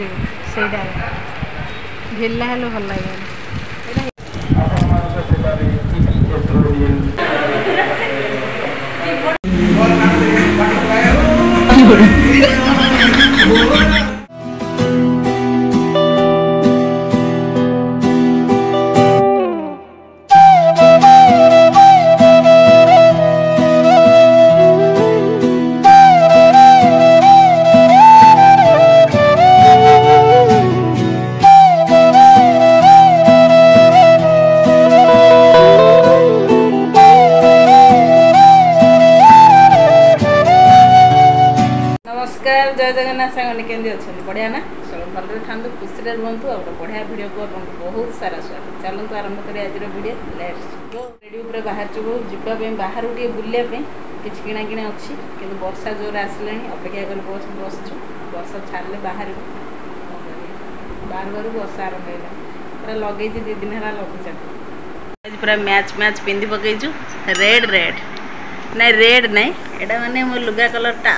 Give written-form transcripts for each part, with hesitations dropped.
ସେଇଟା ଢିଲା ହେଲେ ଭଲ ଲାଗିବନି। नमस्कार जय जगन्नाथ सांगने केंद्र अच्छे बढ़िया ना सब भले था खुशी रुहतु और बढ़िया भिडियो को बहुत सारा स्वागत चलते आरंभ करें आज भिडियो लेट्स गो रेडी उपर बाहर चुकू जावाई बाहर टे बुलापी किसी किना किना अच्छी कि वर्षा जोर आसला अपेक्षा कर बसचु वर्षा छाड़े बाहर बाहर वर्षा आरंभ है पूरा लगे 2 दिन है लगे आज पूरा मैच मैच पिंधि पकईचु रेड रेड नहीं रेड नहीं एटा माने मो लुगा कलरटा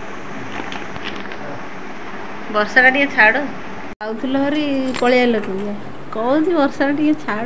वर्षा टे छाड़ आउल हरी पलैल तू कौन वर्षा टे छाड़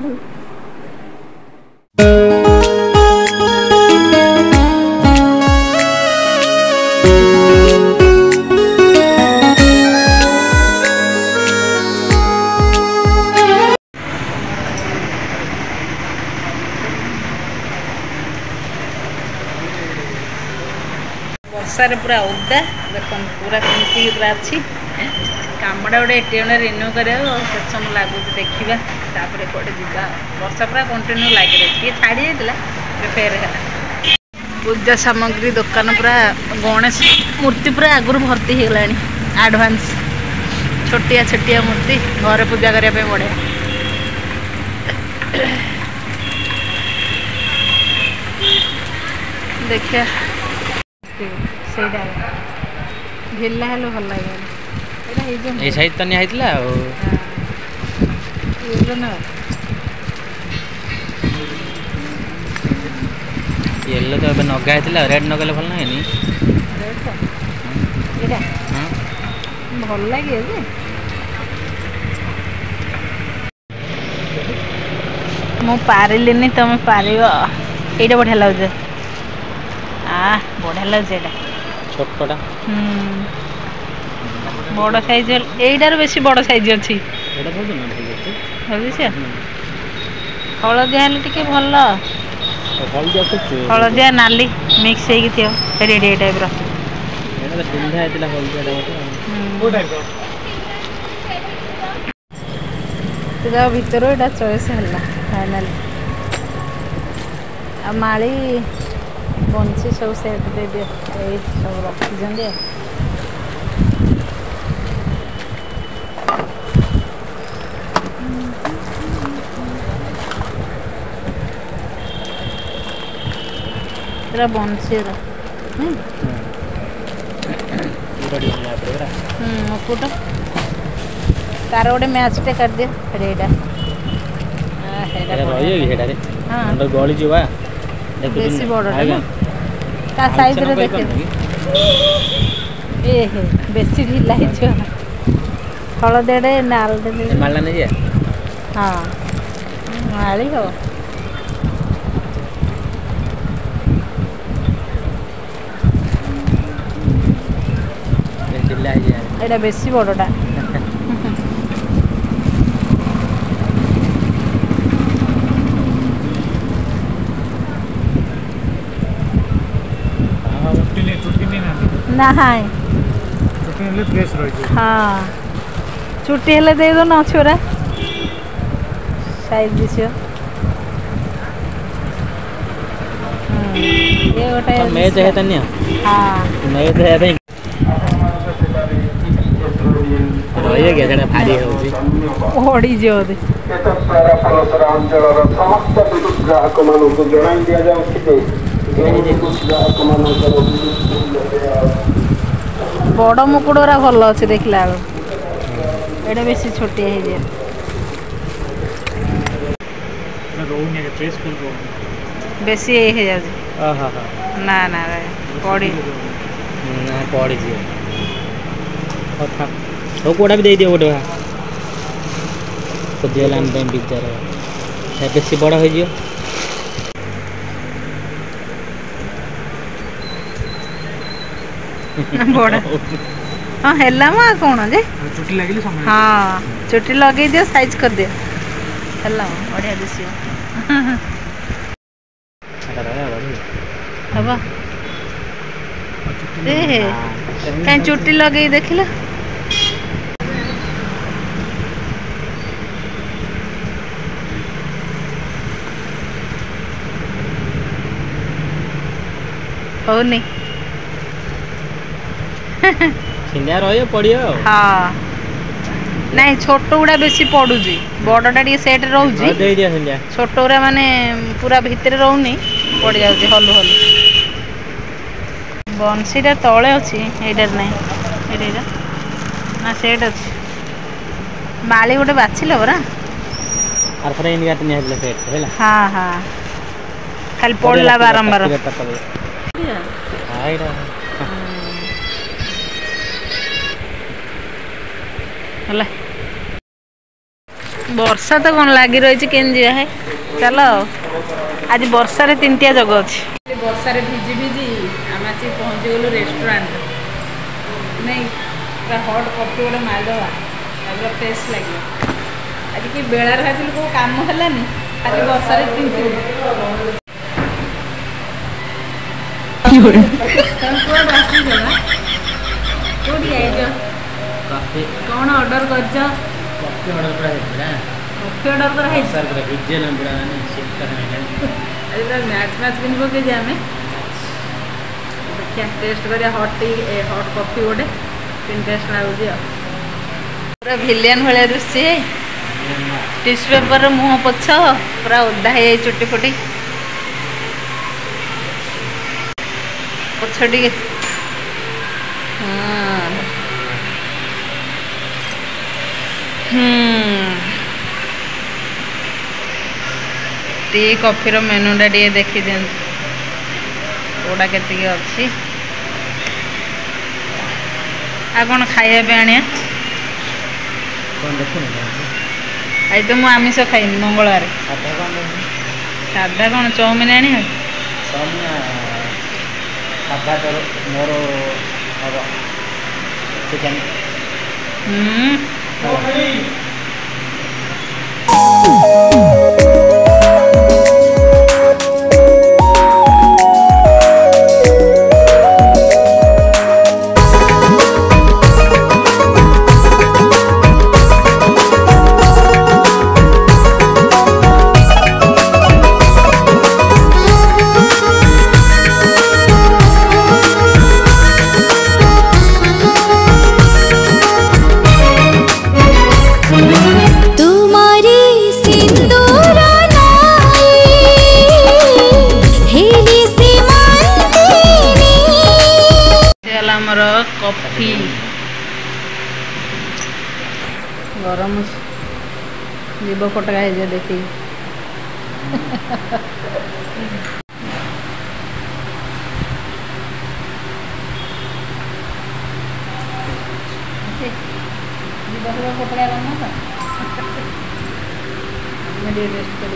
वर्षा पूरा ओदा देख पूरा केमती पूरा अच्छी कामटा गोटे एटीएम रिन्यू करा समय लगुच देखा तापर कौटे जा वर्षा पूरा कंटिन्यू लगे रही छाड़ी जाता फेर है पूजा सामग्री दुकान पूरा गणेश मूर्ति पूरा आगुरी भर्ती हो गला आडभांस छोटिया छोटिया मूर्ति घर पूजा करने बढ़िया देखिए ढिला हेल्ले भल लगे ये साइड तो नहीं आइतला येलो तो नगा है रेड नगले भल ना भल लगे मु पारिलिनी तुम पार ये बढ़िया लगे बढ़िया लगे छोटा बड़ साइज यहीटार बेसी बड़ साइज अच्छी हलदिया हेल्ले टे भल हलदिया नाली मिक्स हो रेडी टाइप भर यहाँ चॉइस है फाइनाल आ माली बंशी सब सेट दे दिए सब रखी पूरा बंशी मुकुट तार गोटे मैच टे कर दिए गली जा बेसी बड़ा ता साइज रे देखे ए हे बेसी ढिला है हलदेड़े नाल दे माला नहीं है हां माली हो ढिला है एटा बेसी बड़टा ना हाँ छुट्टी हेल्ले दे दो ना छोरा साइज दिश ये गोटे मैच है तन्या हां मैच है भाई रही गया जरा भारी होची ओडी जो दे समस्त विद्युत ग्राहक मानू को जणाई दिया जाओ कि बड़ मुकुट गुरा भल अच्छे देखला एटा बेसी छोटिया है बेसी है ना ना पड़ी ना पड़ी जी तो कोड़ा भी दे दियो गोटे भा खोदी वाला हम बिचार बेसी बड़ हो जियो बड़ा हाँ हैला मा कौन जे चुटी लागली हाँ चुटी लगे दियो साइज कर दियो हैला बढ़िया दिसियो हबा ए कहीं चुटी लगे देखिला हो नहीं सिंधिया रहियो पड़ियो हाँ नहीं छोट गुड़ा बेसी पड़ुजी बड़टा टे सेट रोजी दे दियो सिंधिया छोट गुड़ा माने पूरा भितर रोनी पड़ जाउची हलु हलु बंसीटा तले अच्छी एटार नहीं एटा ना सेट अच्छी माली गोटे बाछिल परा आर थरे इन गाट नहीं हला सेट हैला हाँ हाँ खाली पड़ला बारंबार आइरा हला वर्षा तो कौन लगी रही केन जी है चलो आज वर्षा रे तीनटिया जग अच्छी वर्षा रे भिजी भिजी आम आसी पहुँची गलु रेस्टोरेंट नहीं पूरा हट कॉफी गोटे मारिदेवा पूरा फ्रेश लगे आज कि बेलार भाई को काम है खाली वर्षा रे तीनटी कौन ऑर्डर कर कॉफी ऑर्डर करा देला कॉफी ऑर्डर कर है सर पूरा भिजे न पूरा ने सेट कर नहीं अरे मैच मैच किन के जे हमें देखिए टेस्ट करिया हॉट टी हॉट कॉफी गोटे किन टेस्ट लागुची पूरा भिलियन भाया दृश्य टिश्यू पेपर मुह पोछ पूरा ओदा है चुटी फुटी पोछ टी टी कॉफी रो मेनूटा टे देखी दिखाँ कौटा के अच्छी आ कौन खाइबा पे आनिया आई तो मुझे आमिष खाइनि मंगलवार साधा कौन चाउमिन आनी मोर चिकन कॉफी गरम जीव फटका है देखी जीव फटका करना था टेस्ट कर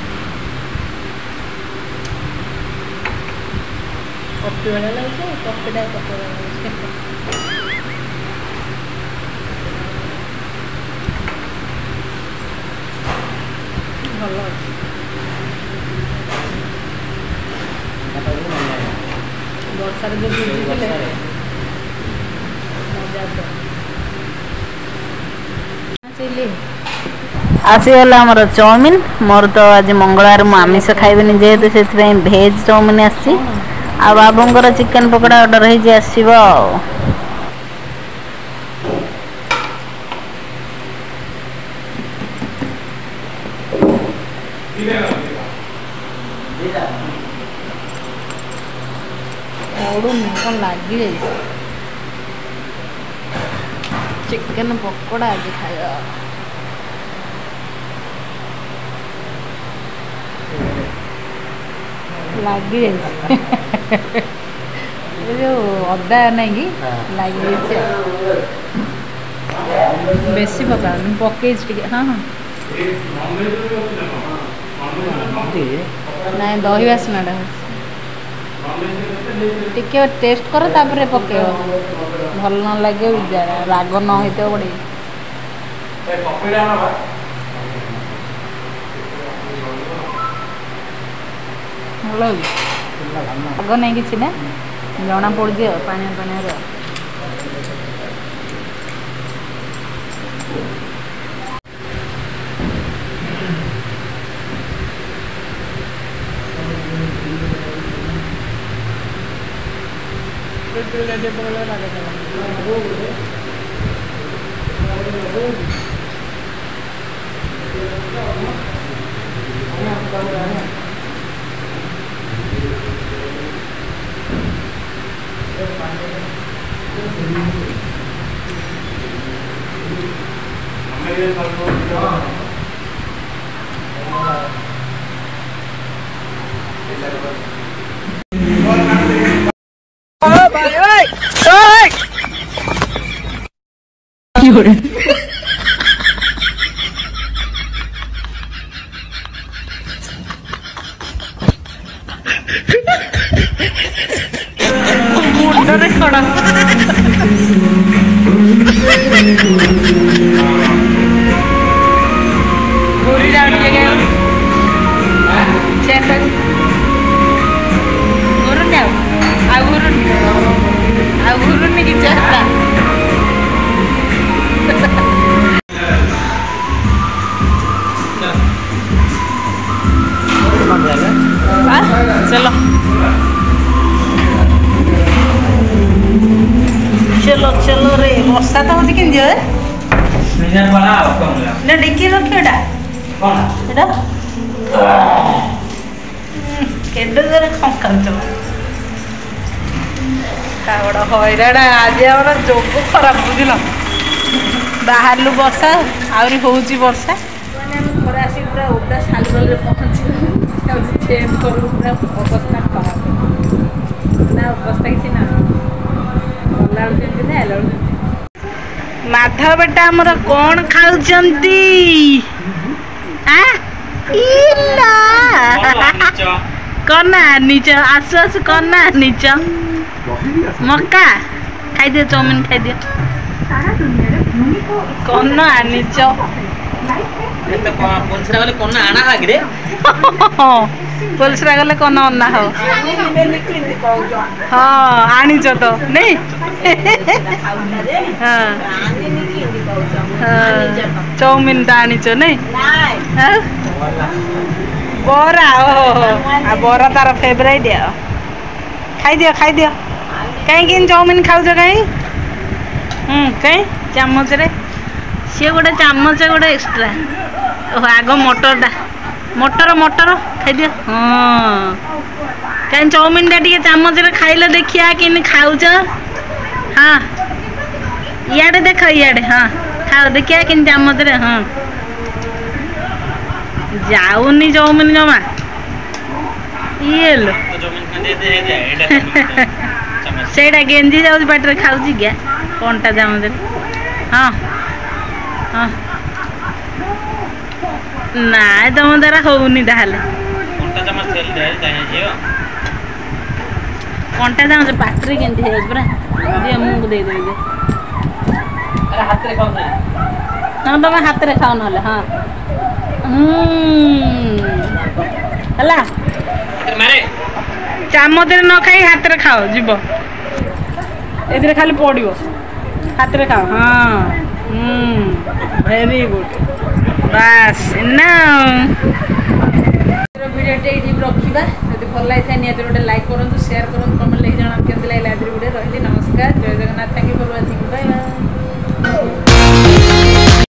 कॉफी वाला लगे कॉफीटा कॉफी भल वर्षा जो आसीगला आमर चाउमिन मोर तो आज मंगलवार मु आमिष खाइबेनि जेहेतु से भेज चाउमिन आसी आ बाबूंकर चिकेन पकोड़ा ऑर्डर हो आसो कौन लगी चिकेन पकोड़ा आज खाया लगी जो अदा नहीं कि लगी बेसी पका पकई हाँ हाँ ना दही बास्नाटा टिके टेस्ट कर तापर पके भल न लगे राग न होते बड़े राग नहीं कि जना पड़ दियो पानी पानी मुंडरे खड़ा गोरी डाउन के गए चेक गुरु जाओ आ गुरु ने की चेष्टा चलो चलो चलो रे वर्षा तो होती किन जे ना डिक्की रखे एटा एटा केडो जरे खंका चलो कावड़ा होइराडा आज आवर जोग खराब बुझिल बाहर लु वर्षा आउरी होउची वर्षा माने हम घर आसी पूरा ओदा सालगल रे पहुंची चेंज करू पूरा अवस्था खराब ना अवस्था किसी ना माधव बेटा हमर कौन खाउचंती कना नीच आसु आसु कना नीच मक्का खाई दियो चाउमिन खाई दियो कना नीच पोलसरा गले कोना आना आगरे पोलसरा गले कोना अन्ना हो हाँ आनीच तो नहीं हाँ चाउमिन तो आनीच नहीं बरा ओ बरा तार फेवरेट खाई दियो कहीं चाउमिन खाऊ कहीं कहीं चामच रे सी गोटे चामच गोटे एक्सट्रा आग मटर मटर खाई दियो हाँ कहीं चाउमिन टा टे चामच रे खाइले देखिया कि खाऊच हाँ इे देख इे हाँ खाओ देखिया कि चामच रे हाँ जाऊनी चाउमिन जमा ये लो सेटा गेंजी जाऊँ पेटे खाऊँ क्या कंटा चामच रे हाँ हाँ ना तुम द्वारा होनी ताहले कंटा चामच पाटरे केमती है पूरा दिए मुझे दे दे हाँ तुम हाथ में खाओ ना हाँ है चामच न खाई हाथ में खाओ जीव ए खाली पड़ो हाथ में खाओ हाँ वेरी गुड बस ना वीडियो रखा जब भल लगी था निहत गोटे लाइक करूँ शेयर करूँ कमेंट लगे जना केमती लगे वीडियो रही नमस्कार जय Jagannath thank you for watching bye bye.